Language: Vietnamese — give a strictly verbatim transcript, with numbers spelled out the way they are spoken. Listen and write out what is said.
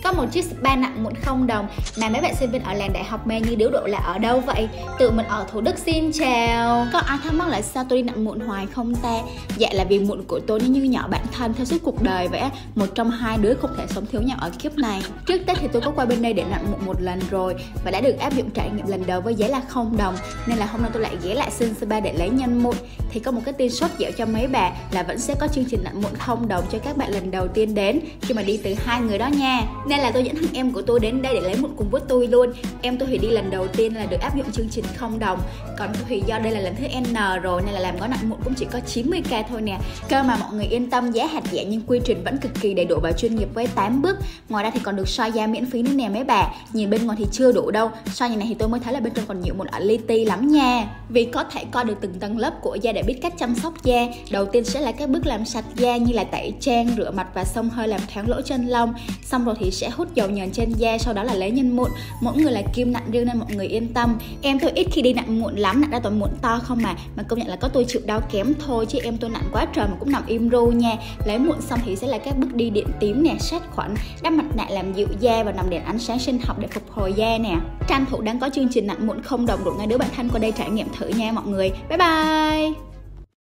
Có một chiếc spa nặng mụn không đồng mà mấy bạn sinh viên ở làng đại học mê như điếu độ là ở đâu vậy? Tự mình ở Thủ Đức xin chào. Có ai thắc mắc là sao tôi đi nặng mụn hoài không ta? Dạ là vì mụn của tôi nó như nhỏ bạn thân theo suốt cuộc đời vậy á. Một trong hai đứa không thể sống thiếu nhau ở kiếp này. Trước Tết thì tôi có qua bên đây để nặng mụn một lần rồi và đã được áp dụng trải nghiệm lần đầu với giá là không đồng, nên là hôm nay tôi lại ghé lại xin spa để lấy nhân mụn. Thì có một cái tin sốt dẻo cho mấy bà là vẫn sẽ có chương trình nặng mụn không đồng cho các bạn lần đầu tiên đến khi mà đi từ hai người đó nha. Nên là tôi dẫn thằng em của tôi đến đây để lấy mụn cùng với tôi luôn. Em tôi thì đi lần đầu tiên là được áp dụng chương trình không đồng, còn tôi thì do đây là lần thứ N rồi nên là làm gói nặng mụn cũng chỉ có chín mươi k thôi nè. Cơ mà mọi người yên tâm, giá hạt rẻ nhưng quy trình vẫn cực kỳ đầy đủ và chuyên nghiệp với tám bước. Ngoài ra thì còn được soi da miễn phí nữa nè mấy bà. Nhìn bên ngoài thì chưa đủ đâu, soi như này thì tôi mới thấy là bên trong còn nhiều mụn ở li ti lắm nha. Vì có thể coi được từng tầng lớp của da để biết cách chăm sóc da. Đầu tiên sẽ là các bước làm sạch da như là tẩy trang, rửa mặt và xông hơi làm thoáng lỗ chân lông. Xong rồi thì sẽ hút dầu nhờn trên da, sau đó là lấy nhân mụn. Mỗi người là kim nặng riêng nên mọi người yên tâm. Em tôi ít khi đi nặng mụn lắm, nặng ra toàn mụn to không mà. Mà công nhận là có tôi chịu đau kém thôi, chứ em tôi nặng quá trời mà cũng nằm im ru nha. Lấy mụn xong thì sẽ là các bước đi điện tím nè, sát khuẩn, đắp mặt nạ làm dịu da và nằm đèn ánh sáng sinh học để phục hồi da nè. Tranh thủ đang có chương trình nặng mụn không đồng, rủ ngay đứa bạn thân qua đây trải nghiệm thử nha mọi người. Bye bye.